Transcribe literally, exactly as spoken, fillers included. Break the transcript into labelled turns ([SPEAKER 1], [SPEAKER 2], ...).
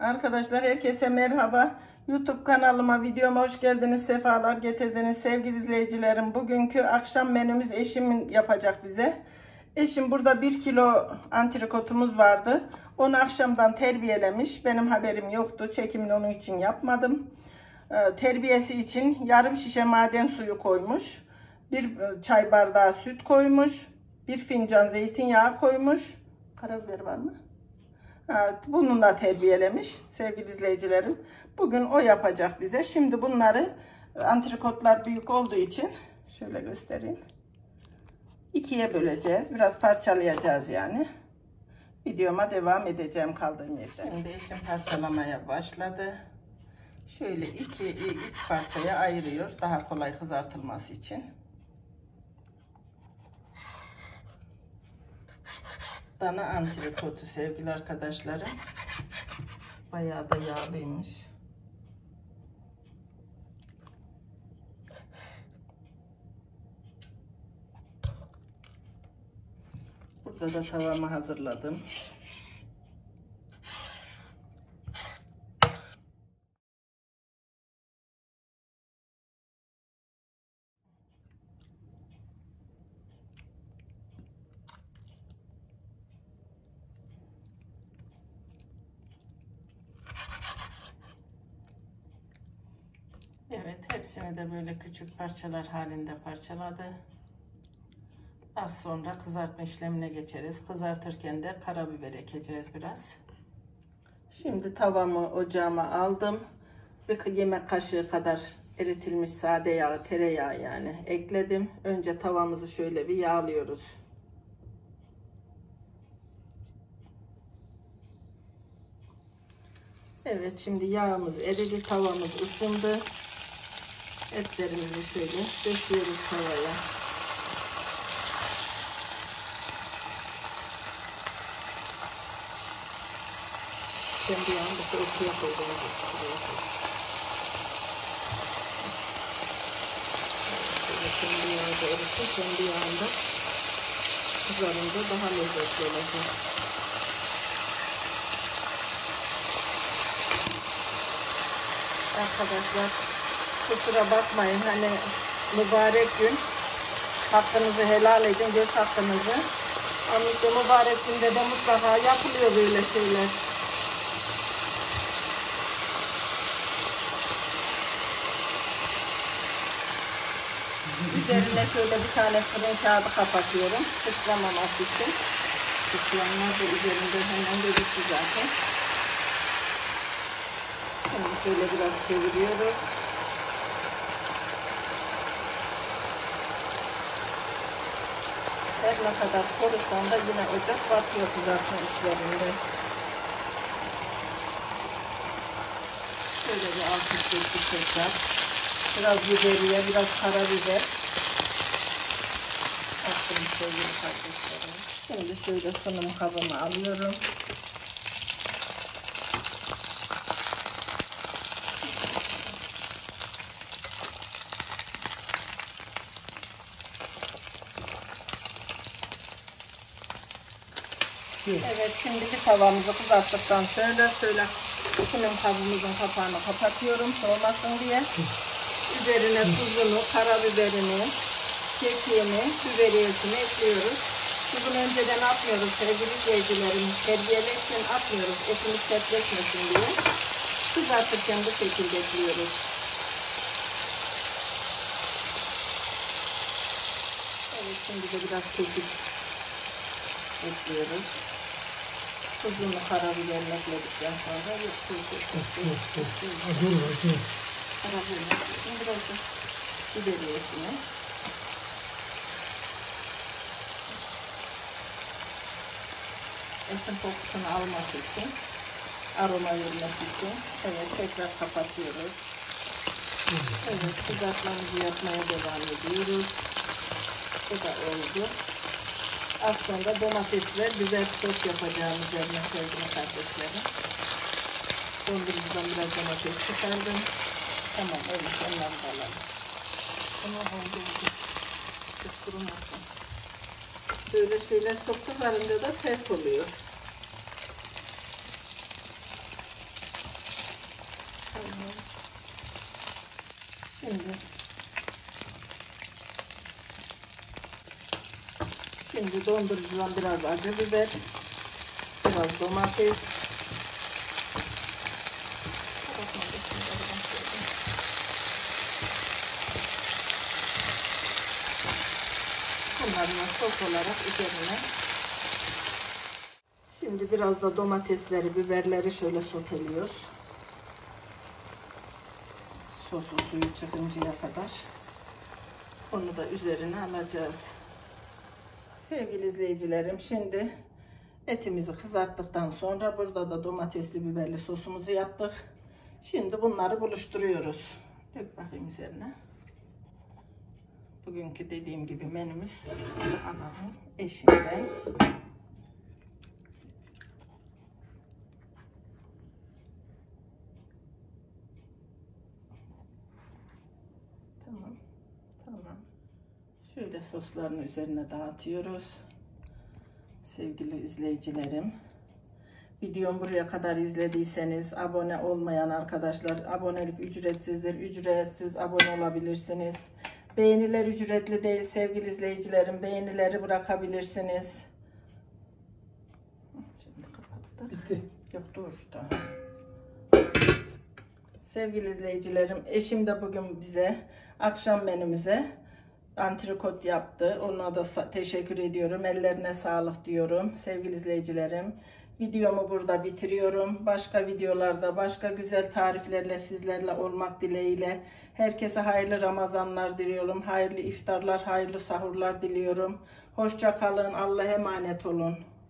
[SPEAKER 1] Arkadaşlar herkese merhaba. YouTube kanalıma, videoma hoş geldiniz, sefalar getirdiniz sevgili izleyicilerim. Bugünkü akşam menümüz eşimin yapacak bize. Eşim burada bir kilo antrikotumuz vardı. Onu akşamdan terbiyelemiş. Benim haberim yoktu. Çekimini onun için yapmadım. Ee, terbiyesi için yarım şişe maden suyu koymuş. Bir çay bardağı süt koymuş. Bir fincan zeytinyağı koymuş. Karabiber var mı? Evet, bununla terbiyelemiş sevgili izleyicilerim. Bugün o yapacak bize. Şimdi bunları, antrikotlar büyük olduğu için şöyle göstereyim. İkiye böleceğiz. Biraz parçalayacağız yani. Videoma devam edeceğim kaldığım yerden. Şimdi eşim parçalamaya başladı. Şöyle iki üç parçaya ayırıyor. Daha kolay kızartılması için. Dana antrikotu sevgili arkadaşlarım. Bayağı da yağlıymış. Burada da tavamı hazırladım. Evet, hepsini de böyle küçük parçalar halinde parçaladı. Az sonra kızartma işlemine geçeriz. Kızartırken de karabiber ekeceğiz biraz. Şimdi tavamı ocağıma aldım. Bir yemek kaşığı kadar eritilmiş sade yağ, tereyağı yani ekledim. Önce tavamızı şöyle bir yağlıyoruz. Evet, şimdi yağımız eridi, tavamız ısındı. Etlerimizi şöyle döküyoruz tavaya. Kendi yağını da ortaya koyduğumuz kendi yağı da erişte, kendi yağında kızarınca daha lezzetli olacak. Arkadaşlar, kusura bakmayın, hani mübarek gün, hakkınızı helal edin, göz hakkınızı. Ama işte mübarek günde de mutlaka yapılıyor böyle şeyler. Üzerine şöyle bir tane fırın kağıdı kapatıyorum, sıçramaması için. Sıçrayanlar da üzerinde hemen gözüktü zaten. Şimdi şöyle biraz çeviriyoruz. Her ne kadar korusam da yine ocak batıyor kızartma işlerinde. Şöyle bir alt üst ettik tekrar. Biraz biberiye, biraz karabiber. Attım sevgili kardeşlerim. Şimdi şöyle sunum kabımı alıyorum. Evet, şimdi bir tavamızı kızarttıktan sonra şöyle sunum kabımızın kapağını kapatıyorum soğumasın diye. Üzerine tuzunu, karabiberini, kekiğini, biberiyesini ekliyoruz. Tuzunu önceden atmıyoruz sevgili izleyicilerim. Terbiyeleşken atmıyoruz, etimiz sertleşmesin diye. Kızartırken bu şekilde ekliyoruz. Evet, şimdi de biraz kekik ekliyoruz. Tuzunu, karabiberini ekledikten sonra bir tuz ekliyoruz. Karabiber, biraz da biberiyesini. Etin kokusunu alması için, aroma vermesi için. Evet, tekrar kapatıyoruz. Evet, kızartmamızı yapmaya devam ediyoruz. Bu da oldu. Az sonra domates ve biber sos yapacağım üzerine sevgili kardeşlerim. Dondurucudan biraz domates çıkardım. Tamam, öyle onları da alalım. Ama dondurdu. Çok kurumasın. Böyle şeyler çok kızarınca da ses oluyor. Şimdi dondurucudan biraz acı biber, biraz domates, bunlarla sos olarak üzerine. Şimdi biraz da domatesleri, biberleri şöyle soteliyoruz. Sosu suyu çıkıncaya kadar. Onu da üzerine alacağız. Sevgili izleyicilerim, şimdi etimizi kızarttıktan sonra burada da domatesli biberli sosumuzu yaptık. Şimdi bunları buluşturuyoruz. Dök bakayım üzerine. Bugünkü dediğim gibi menümüz alalım eşimden. Tamam. Tamam. Şöyle soslarını üzerine dağıtıyoruz. Sevgili izleyicilerim, videomu buraya kadar izlediyseniz, abone olmayan arkadaşlar, abonelik ücretsizdir. Ücretsiz abone olabilirsiniz. Beğeniler ücretli değil sevgili izleyicilerim. Beğenileri bırakabilirsiniz. Şimdi kapattık.
[SPEAKER 2] Bitti.
[SPEAKER 1] Yok, dur da. Sevgili izleyicilerim, eşim de bugün bize akşam menümüze antrikot yaptı. Ona da teşekkür ediyorum. Ellerine sağlık diyorum. Sevgili izleyicilerim, videomu burada bitiriyorum. Başka videolarda başka güzel tariflerle sizlerle olmak dileğiyle. Herkese hayırlı Ramazanlar diliyorum. Hayırlı iftarlar, hayırlı sahurlar diliyorum. Hoşça kalın. Allah'a emanet olun.